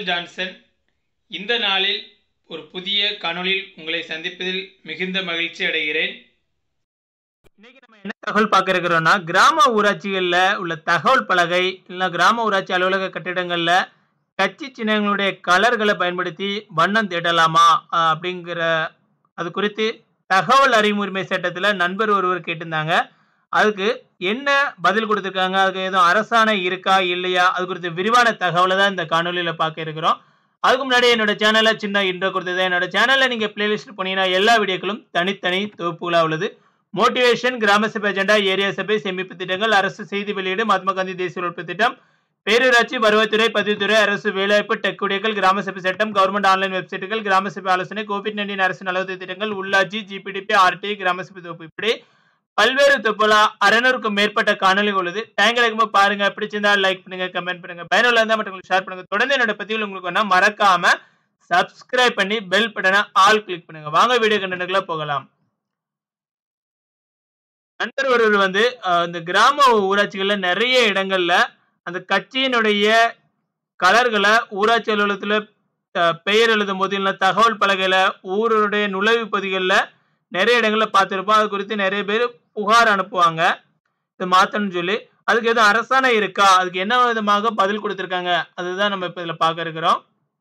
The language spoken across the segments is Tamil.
உங்கள் ஜான்சன். இந்த நாளில் ஒரு புதிய காணொளியில் உங்களை சந்திப்பதில் மிகுந்த மகிழ்ச்சி அடைகிறேன். இன்னைக்கு நம்ம என்ன தகவல் பார்க்க இருக்கிறோம்னா, கிராம ஊராட்சிகளில் உள்ள தகவல் பலகை இல்லை கிராம ஊராட்சி அலுவலக கட்டிடங்களில் கட்சி சின்னங்களுடைய கலர்களை பயன்படுத்தி வண்ணம் தீட்டலாமா அப்படிங்கிற அது குறித்து தகவல் அறிவுரிமை சட்டத்தில் நண்பர் ஒருவர் கேட்டிருந்தாங்க. அதுக்கு என்ன பதில் கொடுத்துருக்காங்க, அதுக்கு எதுவும் அரசாணை இருக்கா இல்லையா, அது குறித்து விரிவான தகவலை தான் இந்த காணொலியில் பார்க்க இருக்கிறோம். அதுக்கு முன்னாடி என்னோட சேனலை சின்ன இன்ட்ரோ கொடுத்தது. என்னோட சேனலில் நீங்கள் பிளேலிஸ்ட் போனீங்கன்னா எல்லா வீடியோக்களும் தனித்தனி தொகுப்புகளாக உள்ளது. மோட்டிவேஷன், கிராம சபை அஜெண்டா, ஏரியா சபை, சேமிப்பு திட்டங்கள், அரசு செய்தி வெளியீடு, மகாத்மா காந்தி தேசிய உழைப்பு திட்டம், பேரூராட்சி, வருவாய்த்துறை, பதிவுத்துறை, அரசு வேலைவாய்ப்பு, டெக் குடியர்கள், கிராம சபை சட்டம், கவர்மெண்ட் ஆன்லைன் வெப்சைட்டுகள், கிராம சபை ஆலோசனை, கோவிட்-19 அரசு நலவுதவி திட்டங்கள், உள்ளாட்சி, ஜிபிடிபி, ஆர்டிஐ, கிராம சபை தொகுப்பு, இப்படி பல்வேறு தொகுப்புல 600க்கும் மேற்பட்ட காணொலிகள் உள்ளது. டைம் கிடைக்கும்போது பாருங்க. பிடிச்சிருந்தா லைக் பண்ணுங்க, கமெண்ட் பண்ணுங்க, பயனுள்ள இருந்தா மற்றவங்களுக்கு ஷேர் பண்ணுங்க. தொடர்ந்து என்னோட பதிவுகள் உங்களுக்கு வேணா மறக்காம சப்ஸ்கிரைப் பண்ணி பெல் பட்டனை ஆல் கிளிக் பண்ணுங்க. வாங்க வீடியோ கண்டென்ட்குள்ள போகலாம். நண்பர் ஒருவர் இந்த கிராம ஊராட்சிகள்ல நிறைய இடங்கள்ல அந்த கட்சியினுடைய கலர்களை ஊராட்சி அலுவலகத்துல பெயர் எழுதும் போது இல்லை தகவல் பலகையில ஊருடைய நுழைவு பகுதிகளில் நிறைய இடங்கள்ல பார்த்துருப்போம். அது குறித்து நிறைய பேர் புகார் அனுப்புவாங்க இதை மாத்தணும்னு சொல்லி. அதுக்கு எதுவும் அரசாணை இருக்கா, அதுக்கு என்ன விதமாக பதில் கொடுத்திருக்காங்க, அதுதான் நம்ம இப்ப இதுல பார்க்க இருக்கிறோம்.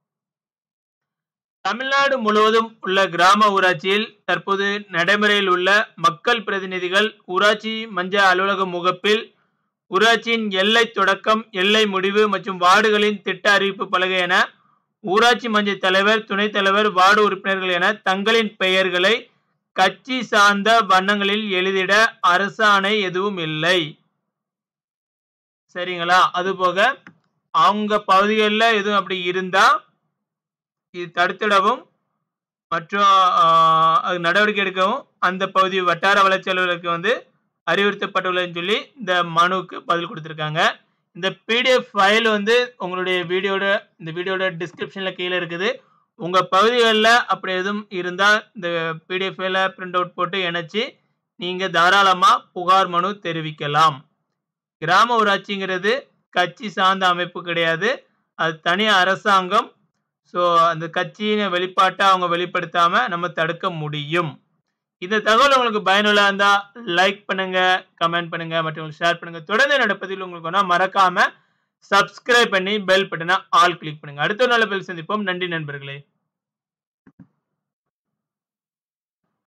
தமிழ்நாடு முழுவதும் உள்ள கிராம ஊராட்சியில் தற்போது நடைமுறையில் உள்ள மக்கள் பிரதிநிதிகள் ஊராட்சி மன்ற அலுவலக முகப்பில் ஊராட்சியின் எல்லை தொடக்கம், எல்லை முடிவு மற்றும் வார்டுகளின் திட்ட அறிவிப்பு பலகை என ஊராட்சி மன்ற தலைவர், துணைத் தலைவர், வார்டு உறுப்பினர்கள் என தங்களின் பெயர்களை கட்சி சார்ந்த வண்ணங்களில் எழுதிட அரசாணை எதுவும் இல்லை. சரிங்களா? அதுபோக அவங்க பகுதிகளில் எதுவும் அப்படி இருந்தா இது தடுத்திடவும் மற்றும் அது நடவடிக்கை எடுக்கவும் அந்த பகுதி வட்டார வளர்ச்சி அலுவலருக்கு அறிவுறுத்தப்பட்டுள்ளதுன்னு சொல்லி இந்த மனுவுக்கு பதில் கொடுத்துருக்காங்க. இந்த பிடிஎஃப் ஃபைல் உங்களுடைய வீடியோட டிஸ்கிரிப்ஷன்ல கீழே இருக்குது. உங்க பகுதிகளில் அப்படி எதுவும் இருந்தால் இந்த பிடிஎஃப் ஃபைலை பிரிண்ட் அவுட் போட்டு இணைச்சி நீங்க தாராளமா புகார் மனு தெரிவிக்கலாம். கிராம ஊராட்சிங்கிறது கட்சி சார்ந்த அமைப்பு கிடையாது, அது தனி அரசாங்கம். ஸோ அந்த கட்சியின் வெளிப்பாட்டை அவங்க வெளிப்படுத்தாம நம்ம தடுக்க முடியும். இந்த தகவல் உங்களுக்கு பயனுள்ளா இருந்தா லைக் பண்ணுங்க, கமெண்ட் பண்ணுங்க, மற்றும் ஷேர் பண்ணுங்க. தொடர்ந்து என்னோட பதிவில் உங்களுக்கு மறக்காம சப்ஸ்கிரைப் பண்ணி பெல் பட்டனை ஆல் கிளிக் பண்ணுங்க. அடுத்த ஒரு நல்ல பதில் சந்திப்போம். நன்றி நண்பர்களே.